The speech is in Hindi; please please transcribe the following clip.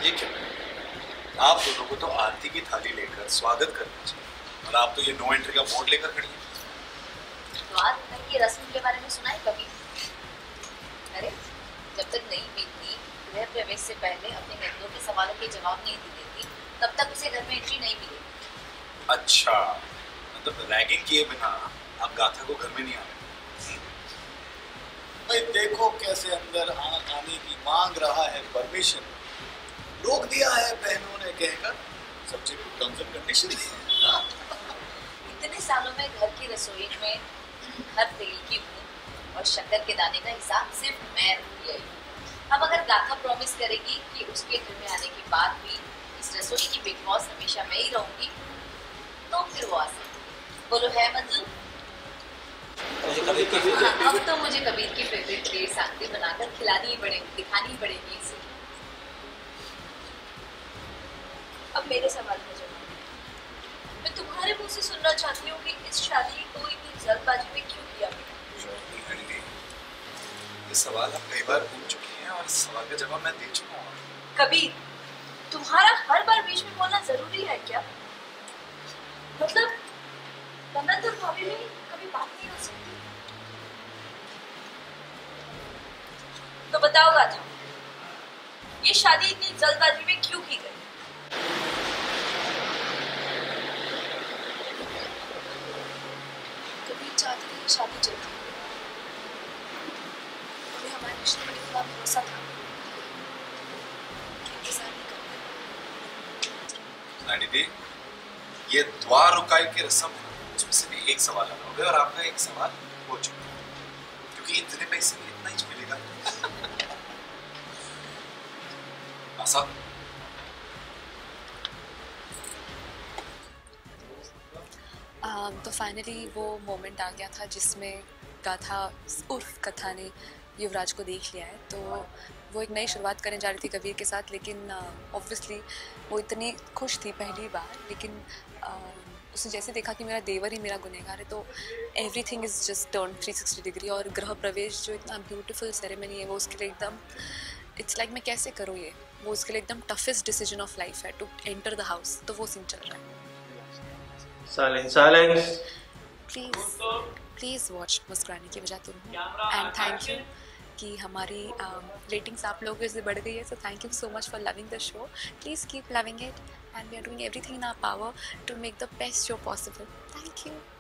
ये क्या? आप दोनों को तो आरती की थाली लेकर स्वागत करना चाहिए और आप तो ये नो एंट्री का बोर्ड लेकर खड़ी हैं। द्वार की रस्म के बारे में सुना है कभी? अरे जब तक नहीं बीतती गृह प्रवेश से पहले अपने गंदों के सवालों के जवाब नहीं दे देती तब तक उसे घर में एंट्री नहीं मिलेगी। अच्छा, मतलब रैगिंग किए बिना आप गाथा को घर में नहीं आने? भाई देखो कैसे अंदर आने की मांग रहा है परमिशन, रोक दिया है बहनों ने कहकर, subject to terms and conditions. इतने सालों में घर की रसोई में हर तेल की बूंद और शक्कर के दाने का हिसाब सिर्फ मैं रख लिया हूँ। अब अगर गाथा प्रॉमिस करेगी कि उसके घर में आने के बाद भी इस रसोई की बिग बॉस हमेशा मैं ही रहूंगी तो फिर वो आ सकती। बोलो है मंजूर? अब तो मुझे कबीर की फेवरेट डिश आंटी बनाकर खिलानी ही पड़ेगी, दिखानी ही पड़ेगी इसे। अब मेरे सवाल का जवाब मैं तुम्हारे मुंह से सुनना चाहती हूँ कि इस शादी को इतनी जल्दबाजी में क्यों किया गया? ये सवाल आप कई बार पूछ चुकी हैं और इस सवाल का जवाब मैं दे चुका हूँ। कबीर, तुम्हारा हर बार बीच में बोलना जरूरी है क्या? मतलब ननद और भाभी में कभी बात नहीं हो सकती? तो बताओ गाथा, ये शादी इतनी जल्दबाजी में क्यों की गई? कबीर चाहती थी कि शादी जल्दी हो। हमें हमारे रिश्ते में इतना भरोसा था कि इंतजार नहीं करना। दीदी, ये द्वार रुकाई की रस्म है, उसमें सिर्फ एक सवाल आना होगा और आपका एक सवाल हो चुका है, क्योंकि इतने पैसे में इतना ही मिलेगा। आसान। तो फाइनली वो मोमेंट आ गया था जिसमें गाथा उर्फ कथा ने युवराज को देख लिया है। तो वो एक नई शुरुआत करने जा रही थी कबीर के साथ, लेकिन ऑब्वियसली वो इतनी खुश थी पहली बार, लेकिन उसने जैसे देखा कि मेरा देवर ही मेरा गुनहगार है तो everything is just turn 360 degree. और गृह प्रवेश जो इतना ब्यूटीफुल सेरेमनी है वो उसके लिए एकदम इट्स लाइक मैं कैसे करूँ ये, वो उसके लिए एकदम टफेस्ट डिसीजन ऑफ लाइफ है टू एंटर द हाउस। तो वो सीन चल रहा है। Silence. प्लीज़ वॉच मुस्कुराने की वजह तुम हो। एंड थैंक यू कि हमारी रेटिंग्स आप लोगों से बढ़ गई है। So thank you so much for loving the show. Please keep loving it and we are doing everything in our power to make the best show possible. Thank you.